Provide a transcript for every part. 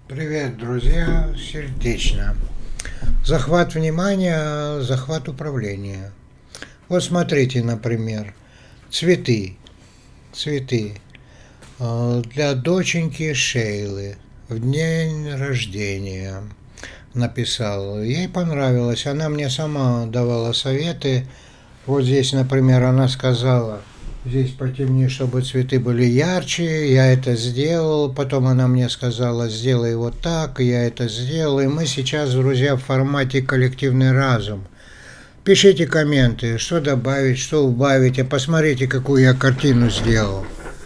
Привет, друзья, сердечно. Захват внимания, захват управления. Вот смотрите, например, цветы. Цветы для доченьки Шейлы в день рождения написал. Ей понравилось, она мне сама давала советы. Вот здесь, например, она сказала: здесь потемнее, чтобы цветы были ярче. Я это сделал. Потом она мне сказала: сделай вот так. Я это сделал. И мы сейчас, друзья, в формате коллективный разум. Пишите комменты, что добавить, что убавить. А посмотрите, какую я картину сделал.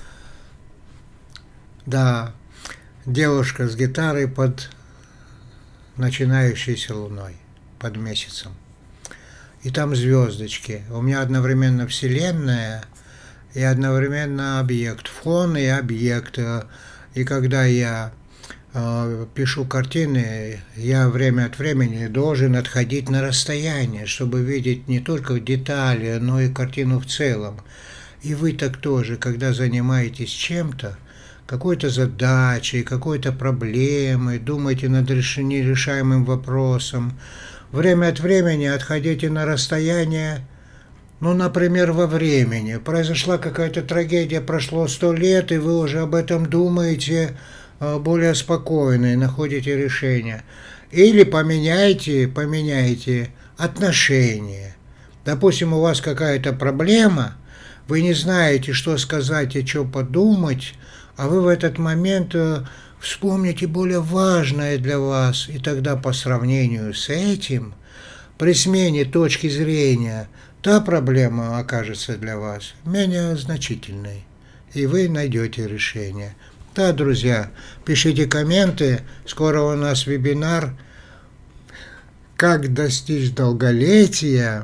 Да, девушка с гитарой под начинающейся луной, под месяцем. И там звездочки. У меня одновременно Вселенная и одновременно объект. Фон и объект. И когда я пишу картины, я время от времени должен отходить на расстояние, чтобы видеть не только детали, но и картину в целом. И вы так тоже, когда занимаетесь чем-то, какой-то задачей, какой-то проблемой, думаете над нерешаемым вопросом, время от времени отходите на расстояние, ну, например, во времени. Произошла какая-то трагедия, прошло 100 лет, и вы уже об этом думаете более спокойно и находите решение. Или поменяйте отношения. Допустим, у вас какая-то проблема, вы не знаете, что сказать и что подумать, а вы в этот момент вспомните более важное для вас, и тогда по сравнению с этим, при смене точки зрения, та проблема окажется для вас менее значительной, и вы найдете решение. Да, друзья, пишите комменты, скоро у нас вебинар «Как достичь долголетия»,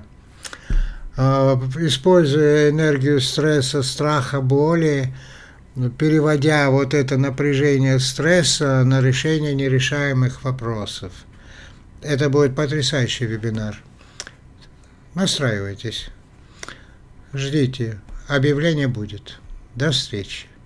используя энергию стресса, страха, боли, переводя вот это напряжение стресса на решение нерешаемых вопросов. Это будет потрясающий вебинар. Настраивайтесь, ждите, объявление будет. До встречи.